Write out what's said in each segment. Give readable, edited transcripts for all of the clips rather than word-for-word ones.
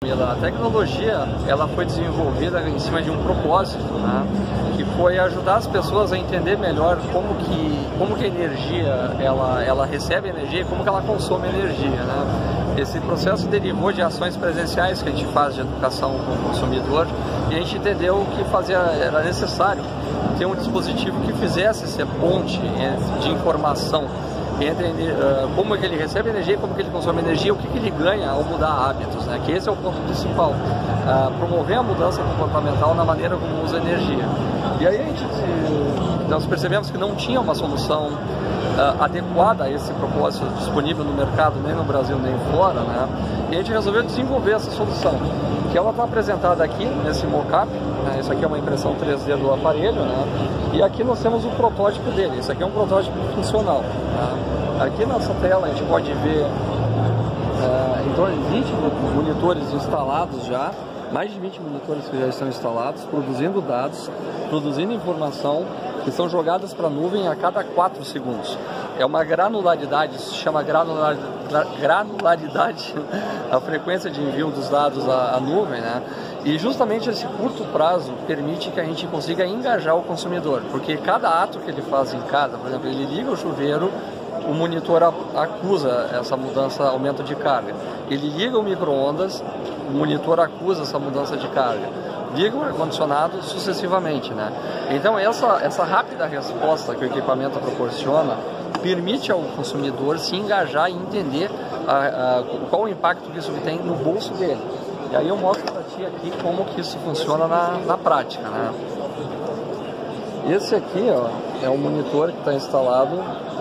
A tecnologia ela foi desenvolvida em cima de um propósito, né? Que foi ajudar as pessoas a entender melhor como que a energia ela recebe energia e como que ela consome energia, né? Esse processo derivou de ações presenciais que a gente faz de educação com o consumidor e a gente entendeu que era necessário ter um dispositivo que fizesse essa ponte de informação entre como é que ele recebe energia, como que ele consome energia, o que ele ganha ao mudar hábitos, né? Que esse é o ponto principal, promover a mudança comportamental na maneira como usa energia. E aí nós percebemos que não tinha uma solução adequada a esse propósito disponível no mercado, nem no Brasil nem fora, né? E a gente resolveu desenvolver essa solução, que ela está apresentada aqui nesse mockup, né? Isso aqui é uma impressão 3D do aparelho, né? E aqui nós temos o protótipo dele. Isso aqui é um protótipo funcional, né? Aqui nessa tela a gente pode ver em torno de 20 monitores instalados já, mais de 20 monitores que já estão instalados, produzindo dados, produzindo informação, que são jogadas para a nuvem a cada 4 segundos. É uma granularidade, se chama granularidade, a frequência de envio dos dados à nuvem, né? E justamente esse curto prazo permite que a gente consiga engajar o consumidor, porque cada ato que ele faz em casa, por exemplo, ele liga o chuveiro, o monitor acusa essa mudança, aumento de carga. Ele liga o micro-ondas, o monitor acusa essa mudança de carga. Liga o ar-condicionado sucessivamente, né? Então essa rápida resposta que o equipamento proporciona permite ao consumidor se engajar e entender qual o impacto que isso tem no bolso dele. E aí eu mostro para ti aqui como que isso funciona na prática, né? Esse aqui, ó, é o monitor que está instalado.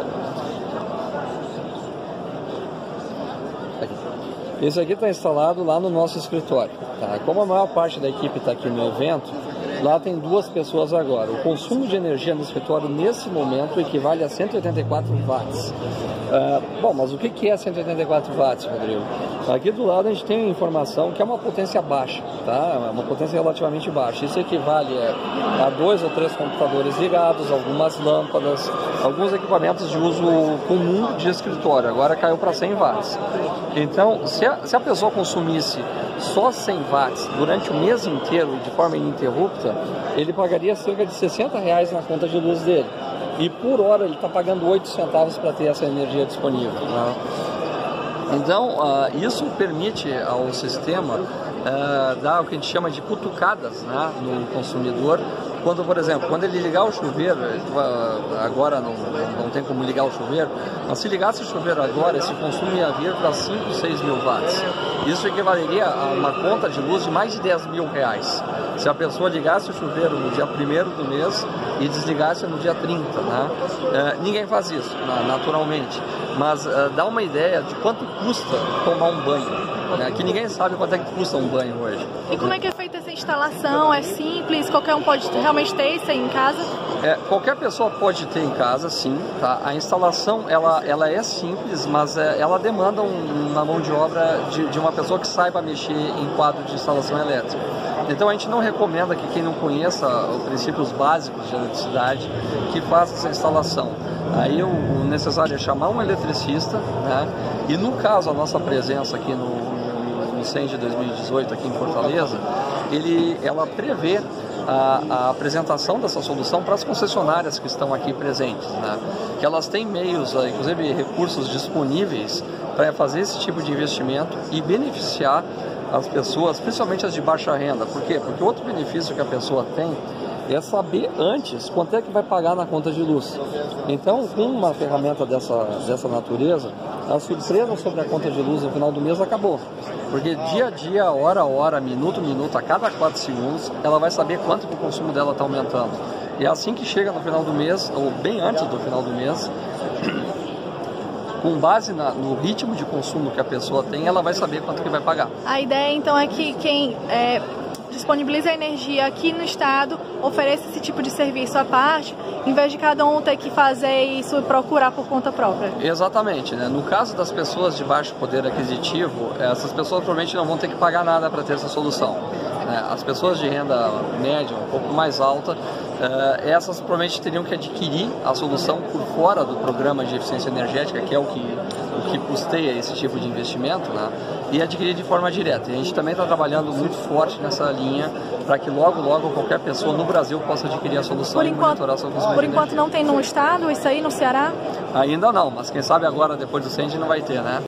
Esse aqui está instalado lá no nosso escritório, tá? Como a maior parte da equipe está aqui no evento, lá tem 2 pessoas agora. O consumo de energia no escritório nesse momento equivale a 184 watts. Bom, mas o que é 184 watts, Rodrigo? Aqui do lado a gente tem informação que é uma potência baixa, tá? É uma potência relativamente baixa. Isso equivale a 2 ou 3 computadores ligados, algumas lâmpadas, alguns equipamentos de uso comum de escritório. Agora caiu para 100 watts. Então, se a pessoa consumisse só 100 watts durante o mês inteiro, de forma ininterrupta, ele pagaria cerca de R$60 na conta de luz dele. E por hora ele está pagando 8 centavos para ter essa energia disponível, né? Então, isso permite ao sistema dar o que a gente chama de cutucadas, né, no consumidor. Quando, por exemplo, quando ele ligar o chuveiro, agora não tem como ligar o chuveiro, mas se ligasse o chuveiro agora, esse consumo ia vir para 5, 6 mil watts. Isso equivaleria a uma conta de luz de mais de R$10.000. Se a pessoa ligasse o chuveiro no dia 1º do mês e desligasse no dia 30, né? Ninguém faz isso, naturalmente, mas dá uma ideia de quanto custa tomar um banho, né? Que ninguém sabe quanto é que custa um banho hoje. E como é que é feita essa instalação? É simples? Qualquer um pode realmente ter isso aí em casa? Qualquer pessoa pode ter em casa, sim, tá? A instalação ela é simples, mas ela demanda uma mão de obra de uma pessoa que saiba mexer em quadro de instalação elétrica. Então a gente não recomenda que quem não conheça os princípios básicos de eletricidade que faça essa instalação. Aí o necessário é chamar um eletricista, né? E no caso a nossa presença aqui no CEN de 2018 aqui em Fortaleza, ela prevê a apresentação dessa solução para as concessionárias que estão aqui presentes, né? Que elas têm meios, inclusive recursos disponíveis para fazer esse tipo de investimento e beneficiar as pessoas, principalmente as de baixa renda. Por quê? Porque outro benefício que a pessoa tem é saber antes quanto é que vai pagar na conta de luz. Então, com uma ferramenta dessa natureza, a surpresa sobre a conta de luz no final do mês acabou. Porque dia a dia, hora a hora, minuto a minuto, a cada 4 segundos, ela vai saber quanto que o consumo dela está aumentando. E assim que chega no final do mês, ou bem antes do final do mês, com base no ritmo de consumo que a pessoa tem, ela vai saber quanto que vai pagar. A ideia, então, é que quem disponibiliza a energia aqui no estado ofereça esse tipo de serviço à parte, em vez de cada um ter que fazer isso e procurar por conta própria. Exatamente, né? No caso das pessoas de baixo poder aquisitivo, essas pessoas provavelmente não vão ter que pagar nada para ter essa solução. As pessoas de renda média, um pouco mais alta, essas provavelmente teriam que adquirir a solução por fora do programa de eficiência energética, que é o que custeia esse tipo de investimento, né? e adquirir de forma direta. E a gente também está trabalhando muito forte nessa linha para que logo qualquer pessoa no Brasil possa adquirir a solução e monitorar a sua consumo. Por enquanto não tem no estado isso aí, no Ceará? Ainda não, mas quem sabe agora, depois do incêndio, não vai ter, né?